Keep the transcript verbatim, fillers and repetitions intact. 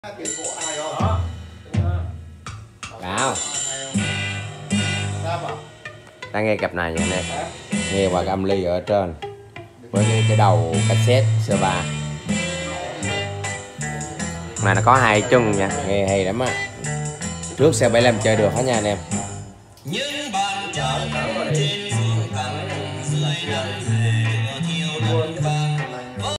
Bảo đang nghe cặp này nha anh em, nghe qua cái âm ly ở trên với cái, cái đầu cassette sơ ba mà nó có hai chân nha, nghe hay lắm á. Trước xe bảy mươi lăm chơi được hết nha anh em. Những bạn trở trên phương cánh dưới